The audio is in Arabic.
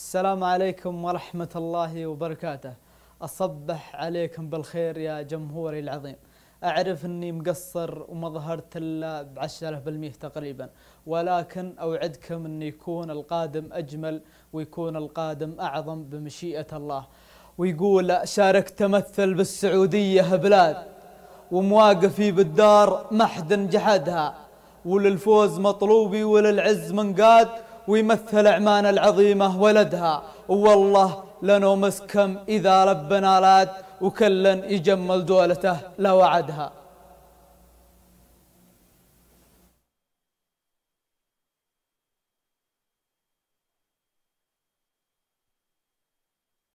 السلام عليكم ورحمة الله وبركاته. أصبح عليكم بالخير يا جمهوري العظيم. أعرف أني مقصر وما ظهرت إلا ب10% تقريبا، ولكن أوعدكم أن يكون القادم أجمل ويكون القادم أعظم بمشيئة الله. ويقول شاركت تمثل بالسعودية بلاد، ومواقفي بالدار ما حد جحدها، وللفوز مطلوبي وللعز منقاد، ويمثل عمان العظيمة ولدها. والله لنو مسكم إذا ربنا راد، وكلا يجمل دولته لو وعدها.